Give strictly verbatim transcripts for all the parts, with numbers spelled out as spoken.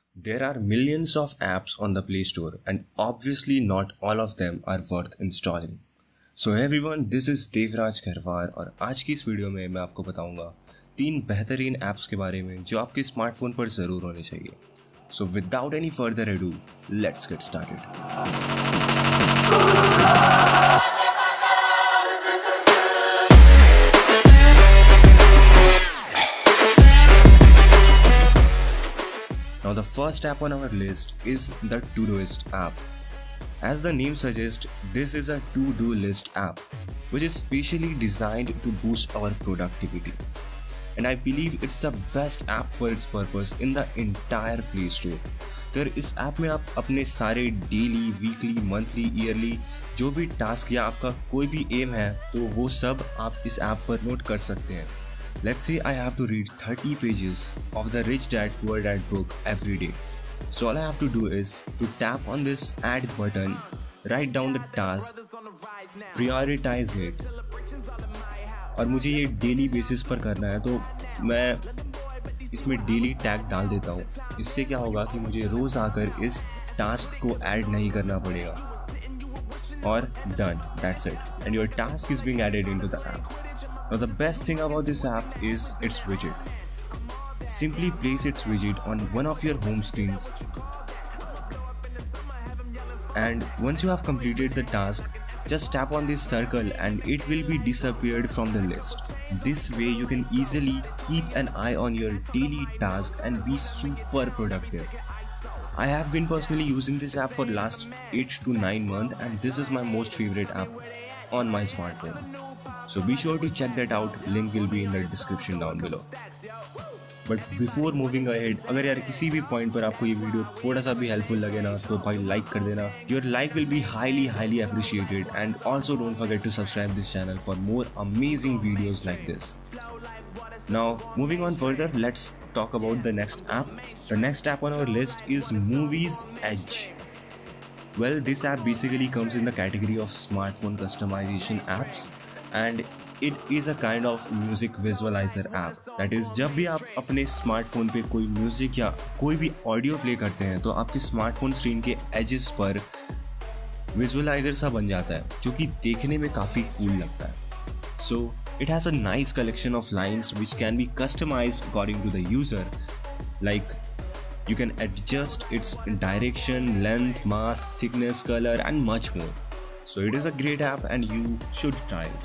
There are millions of apps on the Play Store and obviously not all of them are worth installing. So hey everyone, this is Devraj Kharwar और आज की इस video में मैं आपको बताऊंगा तीन बेहतरीन ऐप्स के बारे में जो आपके स्मार्टफोन पर ज़रूर होने चाहिए. So without any further ado, let's get started. Now the first app on our list is the Todoist app. As the name suggests, this is a to-do list app which is specially designed to boost our productivity. And I believe it's the best app for its purpose in the entire Play Store. तो इस app में आप अपने सारे daily, weekly, monthly, yearly जो भी task या आपका कोई भी एम है तो वो सब आप इस ऐप पर नोट कर सकते हैं. Let's say I have to read thirty pages of the Rich Dad Poor Dad book every day. So all I have to do is to tap on this add button, write down the task, prioritize it. और मुझे ये daily basis पर करना है तो मैं इसमें daily tag डाल देता हूँ. इससे क्या होगा कि मुझे रोज़ आकर इस टास्क को ऐड नहीं करना पड़ेगा. और done, that's it. And your task is being added into the app. Now the best thing about this app is its widget. Simply place its widget on one of your home screens. And once you have completed the task, just tap on this circle and it will be disappeared from the list. This way you can easily keep an eye on your daily task and be super productive. I have been personally using this app for last eight to nine months and this is my most favorite app on my smartphone. So be sure to check that out, link will be in the description down below. But before moving ahead, अगर यार किसी भी point पर आपको ये video थोड़ा सा भी हेल्पफुल लगे ना तो भाई लाइक कर देना. Your like will be highly highly appreciated and also don't forget to subscribe this channel for more amazing videos like this. Now moving on further, let's talk about the next app. The next app on our list is Movies Edge. Well, this app basically comes in the category of smartphone customization apps and it is a kind of music visualizer app. That is, जब भी आप अपने smartphone पे कोई music या कोई भी audio play करते हैं तो आपके स्मार्टफोन स्क्रीन के एजेस पर विजुअलाइजर सा बन जाता है जो कि देखने में काफ़ी कूल लगता है. So it has a nice collection of lines which can be customized according to the user. Like you can adjust its direction, length, mass, thickness, color and much more. So it is a great app and you should try it.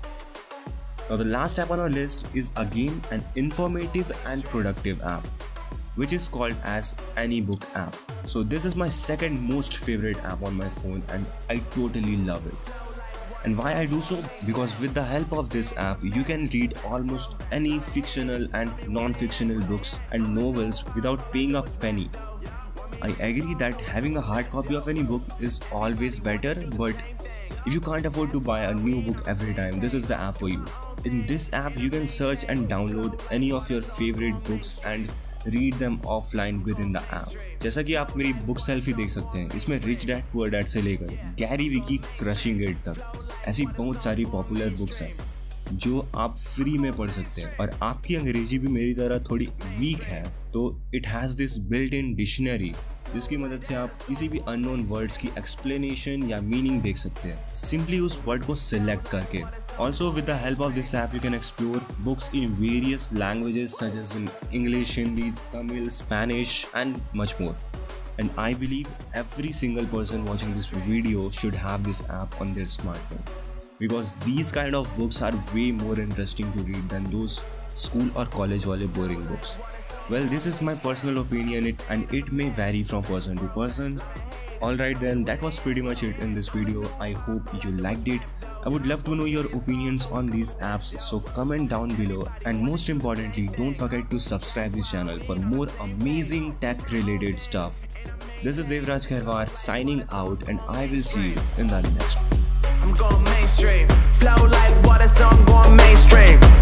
Now the last app on our list is again an informative and productive app which is called as AnyBook app. So this is my second most favorite app on my phone and I totally love it. And why I do so? Because with the help of this app you can read almost any fictional and non-fictional books and novels without paying a penny. I agree that having a hard copy of any book is always better, but if you can't afford to buy a new book every time, this is the app for you. In this app, you can search and download any of your favorite books and read them offline within the app. जैसा कि आप मेरी book shelf ही देख सकते हैं, इसमें rich dad poor dad से लेकर गैरी वी की क्रशिंग इट तक ऐसी बहुत सारी पॉपुलर बुक्स हैं जो आप फ्री में पढ़ सकते हैं. और आपकी अंग्रेजी भी मेरी तरह थोड़ी वीक है तो it has this built in dictionary जिसकी मदद से आप किसी भी अननोन वर्ड्स की एक्सप्लेनेशन या मीनिंग देख सकते हैं सिंपली उस वर्ड को सिलेक्ट करके. Also with the help of this app you can explore books in various languages such as in English, Hindi, Tamil, Spanish and much more. And I believe every single person watching this video should have this app on their smartphone because these kind of books are way more interesting to read than those school or college wale boring books. Well, this is my personal opinion it, and it may vary from person to person. Alright then, that was pretty much it in this video. I hope you liked it. I would love to know your opinions on these apps, so comment down below and most importantly don't forget to subscribe this channel for more amazing tech related stuff. This is Devraj Kharwar signing out and I will see you in the next one. I'm going mainstream, flow like water so I'm going mainstream.